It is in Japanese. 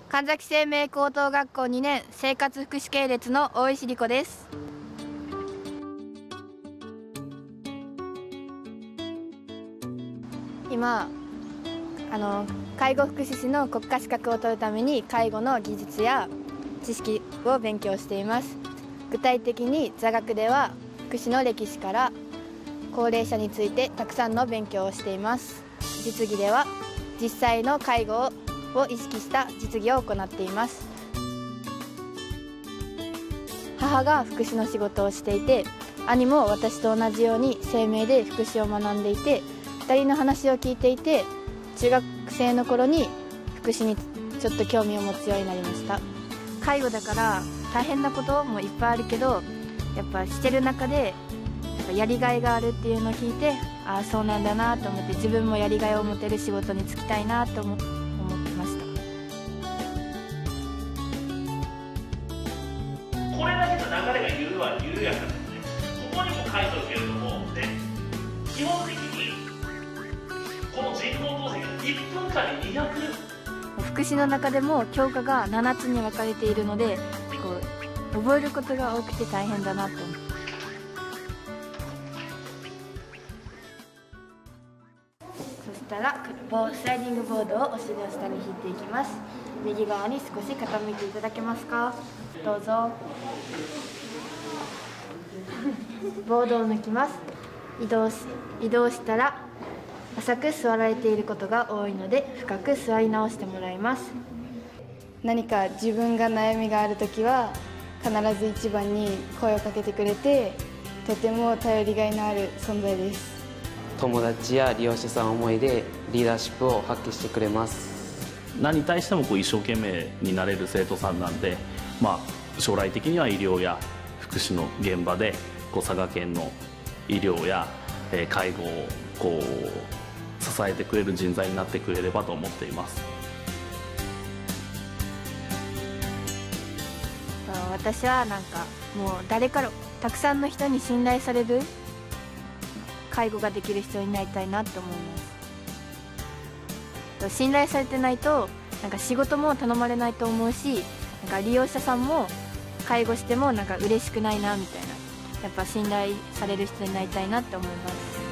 神崎生命高等学校2年生活福祉系列の大石理子です。今介護福祉士の国家資格を取るために介護の技術や知識を勉強しています。具体的に座学では福祉の歴史から高齢者についてたくさんの勉強をしています。実技では実際の介護を意識した実技を行っています。母が福祉の仕事をしていて、兄も私と同じように生命で福祉を学んでいて、2人の話を聞いていて、中学生の頃に福祉にちょっと興味を持つようになりました。介護だから大変なこともいっぱいあるけど、やっぱしてる中でやりがいがあるっていうのを聞いて、ああそうなんだなと思って、自分もやりがいを持てる仕事に就きたいなと思ってました。 これだけの流れが緩やかですね。ここにも書いておけると思うので、基本的にこの人工透析が1分間に200。 福祉の中でも教科が7つに分かれているので、覚えることが多くて大変だなと思って。そしたらスライディングボードをお尻の下に引いていきます。右側に少し傾いていただけますか。どうぞ。ボードを抜きます。移動したら浅く座られていることが多いので、深く座り直してもらいます。何か自分が悩みがあるときは必ず一番に声をかけてくれて、とても頼りがいのある存在です。 友達や利用者さん思いでリーダーシップを発揮してくれます。 何に対しても一生懸命になれる生徒さんなんで、将来的には医療や福祉の現場で佐賀県の医療や介護を支えてくれる人材になってくれればと思っています。 私はもう誰からたくさんの人に信頼される介護ができる人になりたいなと思います。信頼されてないと仕事も頼まれないと思うし、利用者さんも介護しても嬉しくないなみたいな、やっぱ信頼される人になりたいなって思います。